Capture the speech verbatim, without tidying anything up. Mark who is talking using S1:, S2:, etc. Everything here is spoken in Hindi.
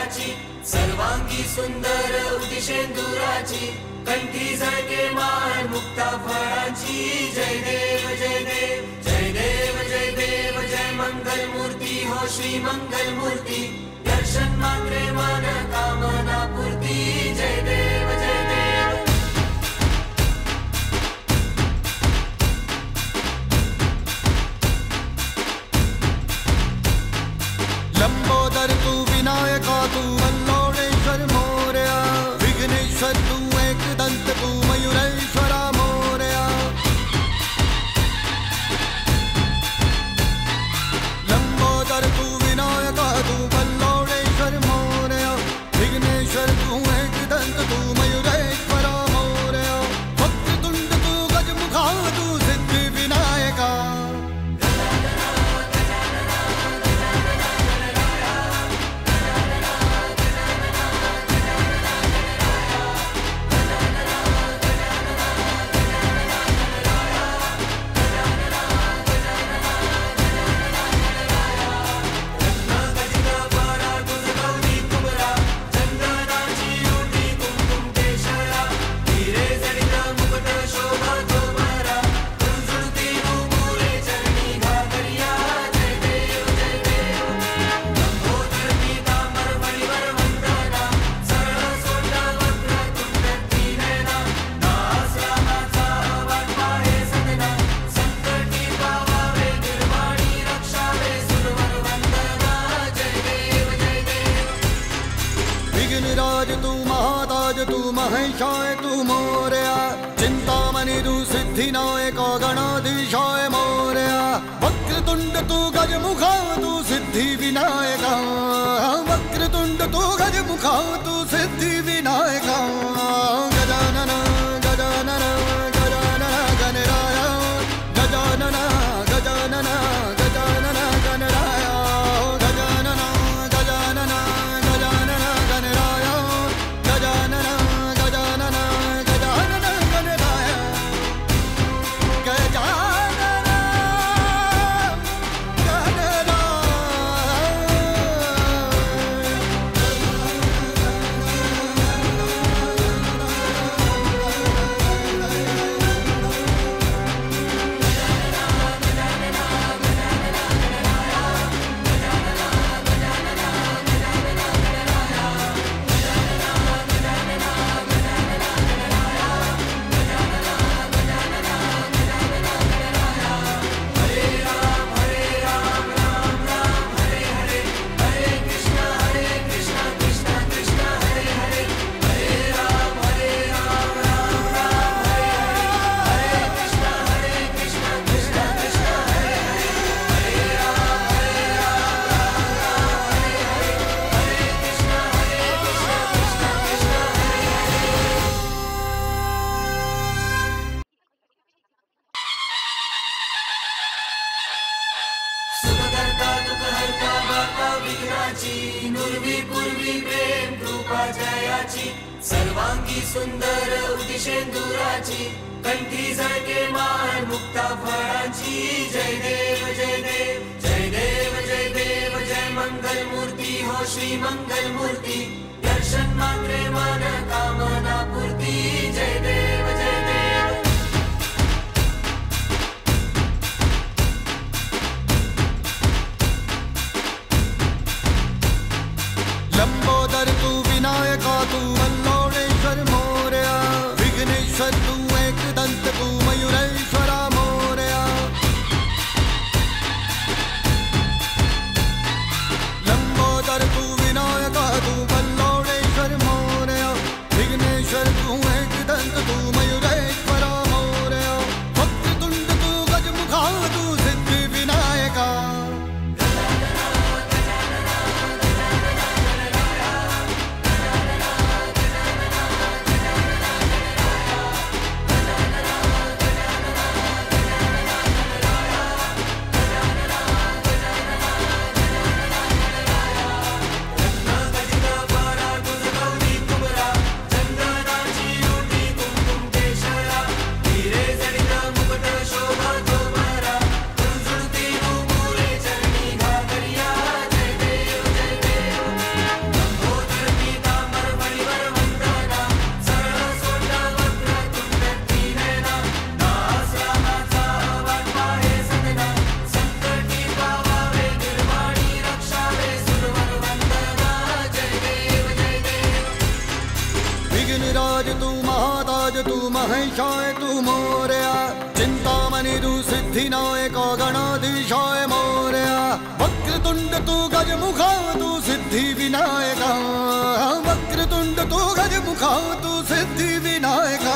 S1: जयाची सर्वांगी सुंदर उदिशेंदुराची कंठी झळके माळ मुक्ता फळाची जय देव जय देव जय देव जय देव जय मंगल मूर्ती हो श्री मंगल मूर्ती दर्शन मात्रे मन कामना पूर्ती जय देव जय देव
S2: लंबोदर तू विनायका तू मल्लोडेश्वर मोरया विघ्नेश्वर तू एकदंत तू मयूरेश्वरा मोरया लंबोदर तू विनायका तू मल्लोडेश्वर मोरया विघ्नेश्वर तू एकदंत तू मयूरेश्वरा मोरया वक्रतुंड तू गजमुखा तू सिद्धि विनायका तू महेशाय तू मोरया चिंतामणि तू सिद्धिनायक गणाधीशाय मोरया वक्रतुंड तू गजमुखा तू सिद्धि विनायका वक्रतुंड तू गजमुखा तू सिद्धि विनायका गजानन गजानन गजानन गणराय गजानन गजानन गजानन गणराय गजानन गजानन गजानन गणराय गजानन गजानन गजानन गणराय गजानन सर्वांगी सुंदर उदिशेंदुराची कंठी झळके माळ मुक्ता फळाची जय देव जय देव जय देव जय देव जय मंगल मूर्ती हो श्री मंगल मूर्ती दर्शन मात्रे मन कामना पूर्ती जय देव जय देव लंबोदर तू विनायका तू मल्लोडेश्वर मोरया विघ्नेश्वर तू एकदंत तू मयूरेश्वरा मोरया लंबोदर तू विनायका तू मल्लोडेश्वर मोरया विघ्नेश्वर तू एकदंत तू
S3: गजराज तू महाताज तू महेशाय तू मोरया, चिंतामणि तू सिद्धिनायक गणाधीशाय मोरया, वक्रतुंड तू गजमुखा तू सिद्धि विनायक, वक्रतुंड तू गजमुखा तू सिद्धि विनायक,